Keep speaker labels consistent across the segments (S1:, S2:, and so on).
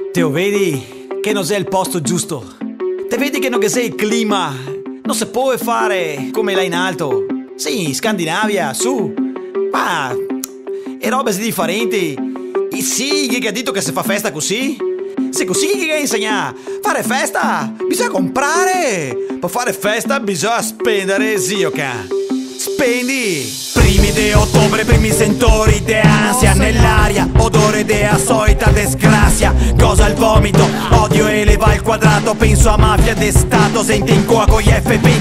S1: Te vedi che non sei il posto giusto. Te vedi che non sei il clima. Non si può fare come là in alto. Sì, Scandinavia, su. Ma e robe differenti. E sì, chi ha detto che si fa festa così? Se così che insegna. Fare festa bisogna comprare. Per fare festa bisogna spendere, zio ca. Spendi. Primi di ottobre, primi sentori de ansia nell'aria, odore de solita disgrazia, cosa il vomito, odio eleva al quadrato, penso a mafia d'estato, sente in coa con gli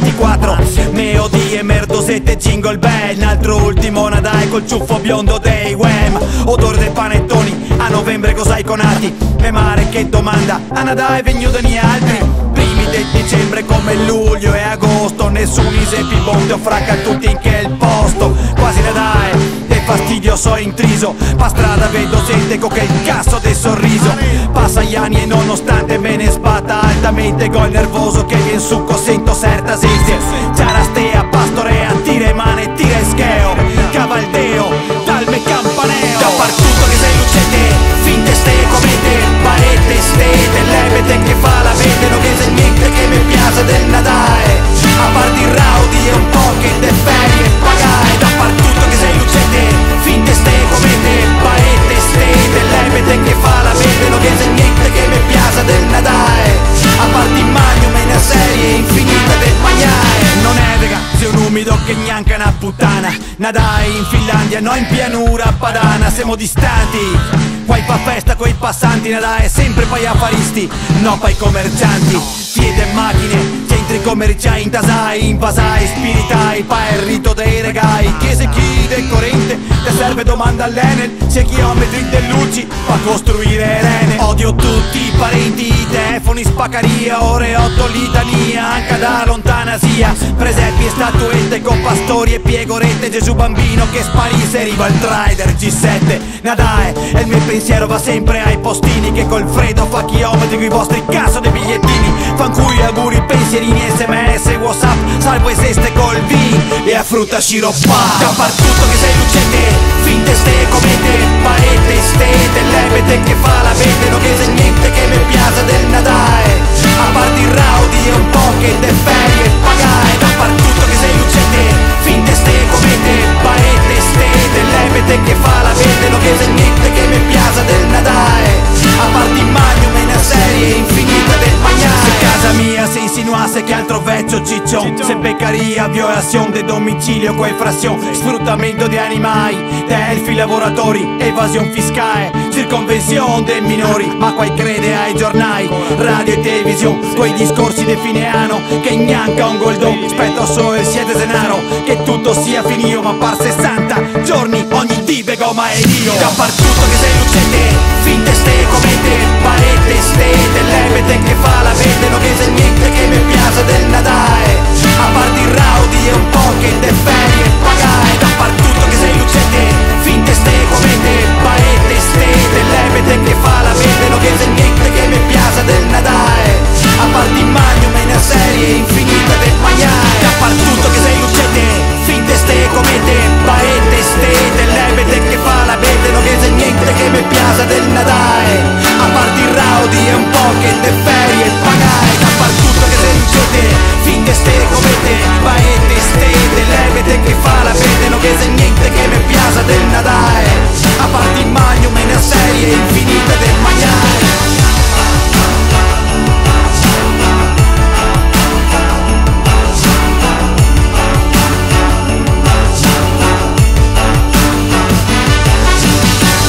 S1: F24, Meodi e Merdosette, jingle bell, un altro ultimo Nadal col ciuffo biondo dei Wham, odore dei panettoni, a novembre cos'hai con Ati, e mare che domanda, a Nadal è venuto ni altri. Primi del dicembre come luglio e agosto, nessun isepi bondo fracca tutti in quel posto, quasi Nadal, e fastidio so intriso, pa strada vedo gente con quel cazzo del sorriso, passa gli anni e nonostante me ne sbatta altamente gol nervoso che vien succo sento certa sensi, ciarastea, pastorea, tira mane, tira scheo, cavaldeo, dal campaneo, dappertutto che sei lucente, finte ste comete, parete ste, dell'ebete che fa la vede, non che sei niente che mi piace del Natale, a parte il rowdy e un po' che te ferie pagai, dappertutto che sei lucente, finte ste comete, parete ste, dell'ebete che fa la vede, non che sei niente che mi piace del Natale, a parte il magno me ne serie infinita del magnare, non è vega, sei un umido che neanche una puttana, Nadai in Finlandia, no in pianura padana, siamo distanti. Qua fa festa coi passanti, Nadai è sempre poi affaristi, no poi commercianti, fiede macchine, centri commerciali in tasai, invasai, spiritai, pa il rito dei regai, chiese chi decorrente, te serve domanda all'Enel, c'è chilometri de luci, pa costruire rene, odio tutti i parenti, i telefoni spaccaria, ore 8 litania, anche da lontana sia, presepi e statuette con pastori e piegorette, Gesù bambino che sparisse, arriva il Trider G7, Nadai, e il mio pensiero va sempre ai postini che col freddo fa chilometri con i vostri cazzo dei bigliettini, fancui auguri pensierini sms whatsapp salvo esiste col V e a frutta sciroppata, dappertutto che sei lucente, finte ste comete, parete ste, dell'ebete che fa la vede, non che sei niente che mi piace del Natale, a parte il rowdy e un po' che te ferie pagai, dappertutto che sei lucente, finte ste comete, parete ste, dell'ebete che fa la vede, non che sei niente che mi piace del Natale, a parte il magno me ne serie infinita del magnare, se casa mia se insinuasse che altro vecchio ciccion, se beccaria, violazione de domicilio, coefrazione, sfruttamento di animali, delfi lavoratori, evasione fiscale, circonvenzione dei minori, ma qua crede ai giornali, radio e televisione, quei discorsi di fine anno, che neanche un goldon, spetto solo il siete denaro, che tutto sia finito, ma par 60 giorni ogni dive goma e io, dappertutto che sei lucente, finte ste comete, parete ste, dell'ebete che fa la vede, non che sei niente che mi piace del Natale, a parte il rowdy e un po' che te ferie pagai, dappertutto che sei lucente, finte ste comete, parete ste, dell'ebete che fa la vede, non che sei niente che mi piace del Natale, a parte il magno me ne serie infinita del magnare, dappertutto che sei lucente, finte ste comete, parete ste, dell'ebete che fa la vede, non che sei niente che mi piace del Natale, a parte il rowdy e un po' che te ferie pagai, dappertutto che sei lucente, finte ste comete, parete ste, dell'ebete che fa la vede, non che sei niente che mi piace del Natale, a parte il magno me ne serie infinita del magnare.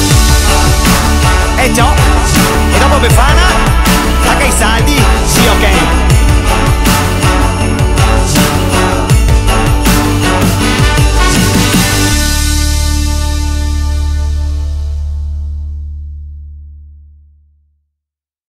S1: E dopo Befana, taca i saldi, sì ok.